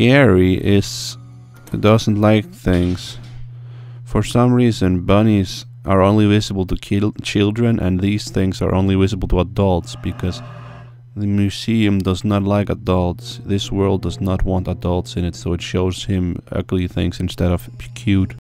Gary doesn't like things. For some reason, bunnies are only visible to children, and these things are only visible to adults, because the museum does not like adults. This world does not want adults in it, so it shows him ugly things instead of cute.